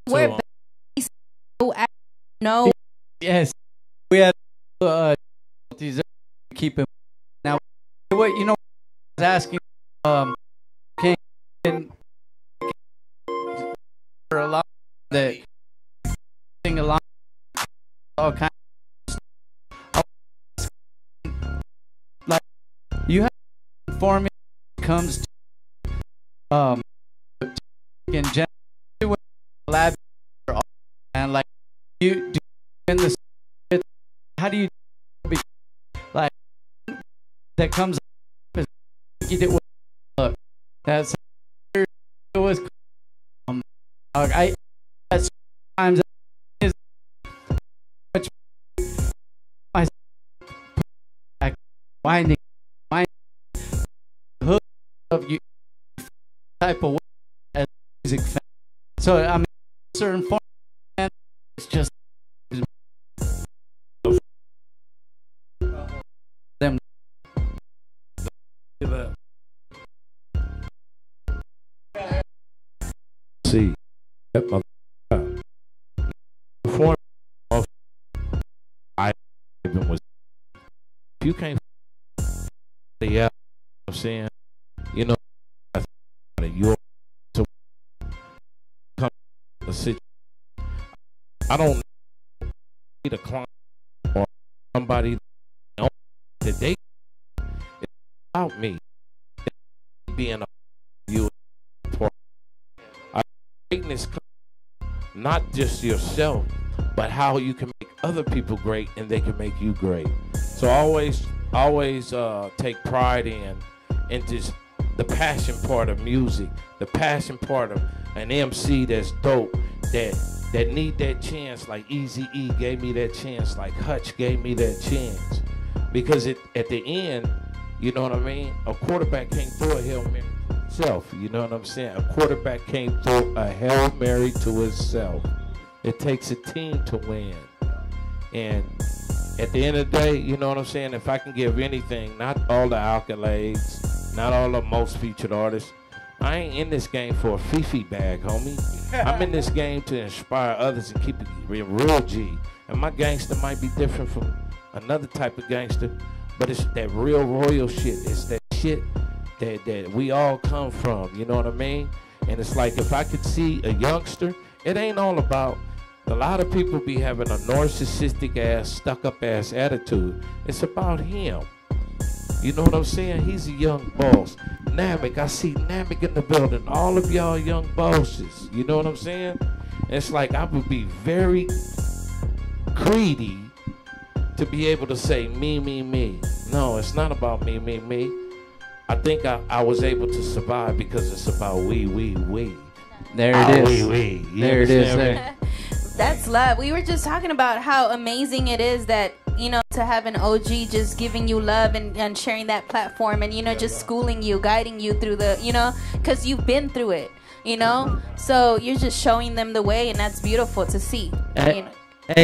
We're so no. Yes, we had these keeping now. What you know? I was asking can for a lot that sing along all kinds of like you have to inform me when it comes to in general lab and like you do in the how do you like that comes up you did with that's it was I sometimes is much my winding my hook of you type of way as music fan. So I mean certain form it's just them see that my form of I even was if you can't yeah I'm saying you know you're so come a situation I don't need a client or somebody that they it's about me being a you greatness not just yourself but how you can make other people great and they can make you great. So always take pride in just the passion part of music, the passion part of an MC that's dope, that need that chance, like Eazy-E gave me that chance, like Hutch gave me that chance. Because at the end, you know what I mean? A quarterback can't throw a Hail Mary to himself, you know what I'm saying? A quarterback can't throw a Hail Mary to himself. It takes a team to win. And at the end of the day, you know what I'm saying? If I can give anything, not all the accolades, not all the most featured artists, I ain't in this game for a Fifi bag, homie. I'm in this game to inspire others and keep it real G. And my gangster might be different from another type of gangster, but it's that real royal shit. It's that shit that we all come from, you know what I mean? And it's like if I could see a youngster, it ain't all about, a lot of people be having a narcissistic ass, stuck up ass attitude. It's about him. You know what I'm saying? He's a young boss. Namek, I see Namek in the building. All of y'all young bosses. You know what I'm saying? It's like I would be very greedy to be able to say me, me, me. No, it's not about me, me, me. I think I was able to survive because it's about we. There it is. We. There it is. There. That's love. We were just talking about how amazing it is that, you know, to have an OG just giving you love and sharing that platform and, you know, just schooling you, guiding you through the, you know, because you've been through it, you know? So you're just showing them the way, and that's beautiful to see. Hey, you know?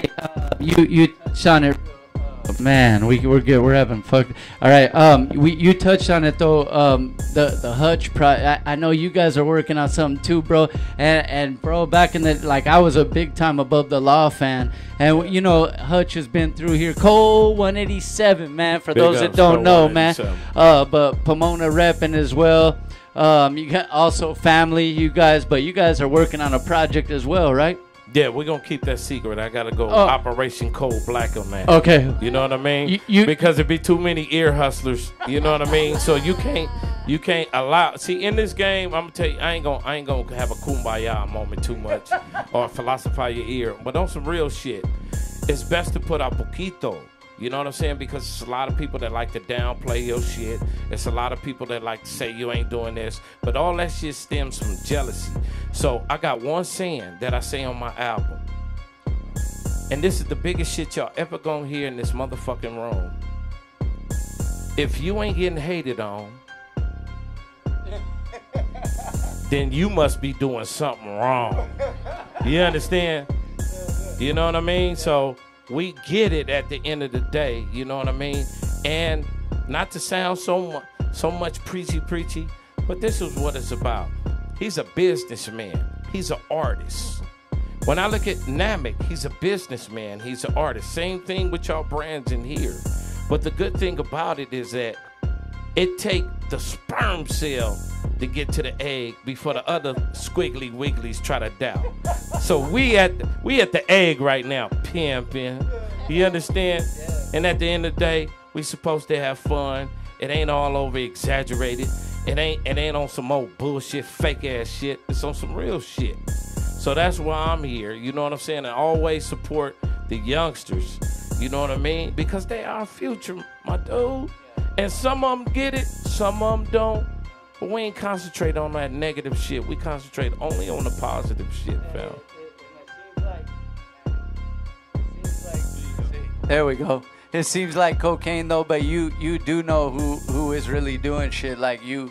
you touched on it. Man, we're good. We're having fun. All right. You touched on it though. The Hutch I know you guys are working on something too, bro. And bro, back in the I was a big time Above the Law fan, and you know Hutch has been through here. Cole 187, man. For those that don't know, man. But Pomona repping as well. You got also family, you guys, but you guys are working on a project as well, right? Yeah, we're going to keep that secret. I got to go Operation Cold Black on that. Okay. You know what I mean? Because there'd be too many ear hustlers. You know what I mean? So you can't allow. See, in this game, I'm going to tell you, I ain't going to have a kumbaya moment too much or philosophize your ear. But on some real shit, it's best to put out poquito. You know what I'm saying? Because it's a lot of people that like to downplay your shit. It's a lot of people that like to say you ain't doing this. But all that shit stems from jealousy. So I got one saying that I say on my album. And this is the biggest shit y'all ever gonna hear in this motherfucking room. If you ain't getting hated on, then you must be doing something wrong. You understand? You know what I mean? So we get it at the end of the day, you know what I mean? And not to sound so much preachy, but this is what it's about. He's a businessman. He's an artist. When I look at Namek, he's a businessman. He's an artist. Same thing with y'all brands in here. But the good thing about it is that it take the sperm cell to get to the egg before the other squiggly wigglies try to doubt. So we at the egg right now, pimping. You understand? And at the end of the day, we supposed to have fun. It ain't all over exaggerated. It ain't on some old bullshit, fake ass shit. It's on some real shit. So that's why I'm here. You know what I'm saying? And always support the youngsters. You know what I mean? Because they are our future, my dude. And some of them get it, some of them don't. But we ain't concentrate on that negative shit. We concentrate only on the positive shit, fam. There we go. It seems like cocaine though, but you do know who is really doing shit. Like you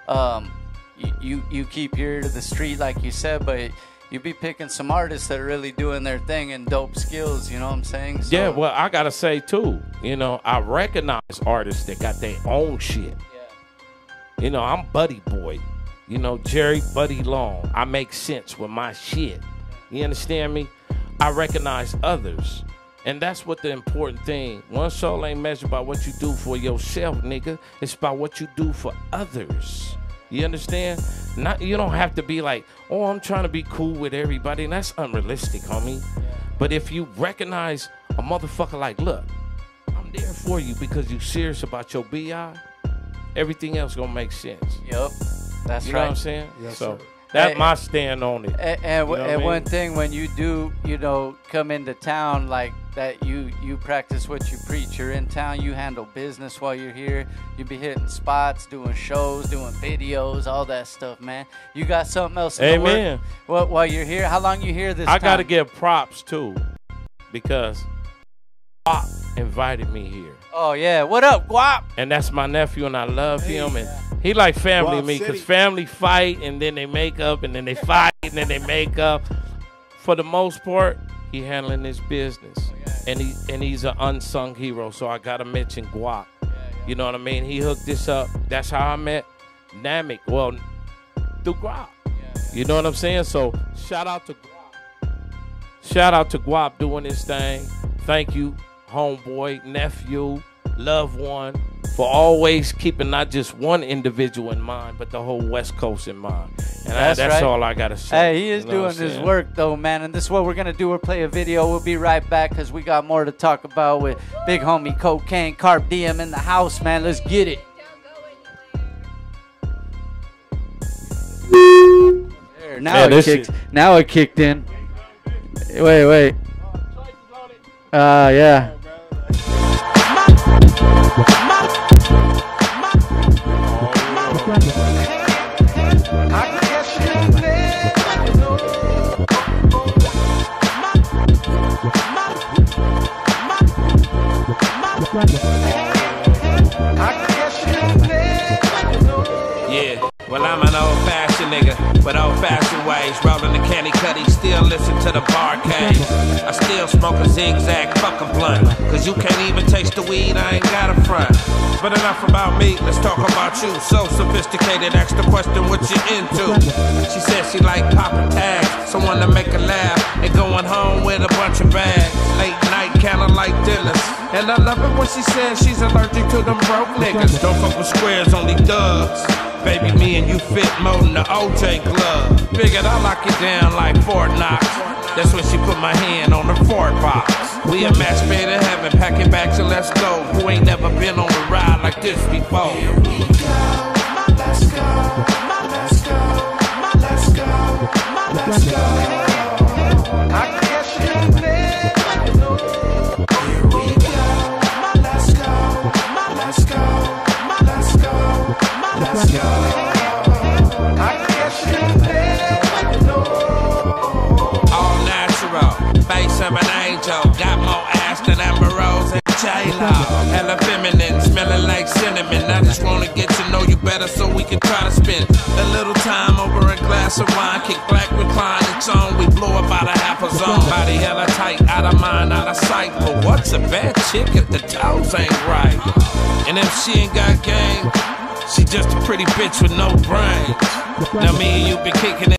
keep your ear to the street, like you said, but you be picking some artists that are really doing their thing and dope skills. You know what I'm saying? So, yeah. Well, I gotta say too. You know, I recognize artists that got their own shit. You know, I'm Buddy Boy. You know, Jerry Buddy Long. I make sense with my shit. You understand me? I recognize others. And that's what the important thing. One soul ain't measured by what you do for yourself, nigga. It's by what you do for others. You understand? You don't have to be like, oh, I'm trying to be cool with everybody. And that's unrealistic, homie. But if you recognize a motherfucker like, look, I'm there for you because you serious about your BI, everything else gonna make sense. Yep, that's right. You know what I'm saying? Yes, so sir. that's my stand on it. And one thing, when you do, come into town like that, you practice what you preach. You're in town, you handle business while you're here. You be hitting spots, doing shows, doing videos, all that stuff, man. You got something else in the work? Well, while you're here, how long you here this time? I gotta give props too, because Guap invited me here. Oh yeah, what up, Guap? And that's my nephew, and I love him, and he like family to me, because family fight, and then they make up, and then they fight, and then they make up. For the most part, he handling his business, and he's an unsung hero, so I gotta mention Guap. You know what I mean? He hooked this up. That's how I met Namek, well, through Guap. You know what I'm saying? So shout out to Guap. Shout out to Guap doing this thing. Thank you, homeboy, nephew, loved one, for always keeping not just one individual in mind, but the whole West Coast in mind. And that's right. All I got to say. Hey, he is doing his work, though, man. And this is what we're going to do. We'll play a video. We'll be right back because we got more to talk about with big homie Cocaine Carp Diem in the house, man. Let's get it. There, now it kicked in. Wait. Yeah. Yeah, well, I'm an old-fashioned nigga with old-fashioned ways. Rolling the candy cutty, still listen to the bar cave. I still smoke a zigzag fucking blunt, cause you can't even taste the weed, I ain't got a front. But enough about me, let's talk about you. So sophisticated, ask the question what you into. She said she like popping tags, someone to make her laugh, and going home with a bunch of bags. Late night, kinda like Dillis. And I love it when she says she's allergic to them broke niggas. Don't fuck with squares, only thugs. Baby, me and you fit more than the OJ glove. Figured I lock it down like Fort Knox. That's when she put my hand on the Fort box. We a match made in heaven, pack it back and let's go. Who ain't never been on a ride like this before? Here we go, let's go, let's go, let's go, let's go. I guess you live. Here we go, let's go, let's go, let's go, let's go. I guess you live. All natural, face of an angel, got more ass than Amber Rose and J-Lo. Hella feminine, smelling like cinnamon. I just wanna get to know you better so we can try to spend a little time over a glass of wine. Kick back, recline, it's on. We blow about a half a zone. Body hella tight, out of mind, out of sight. But what's a bad chick if the toes ain't right? And if she ain't got game, she just a pretty bitch with no brains. Now me and you been kicking it.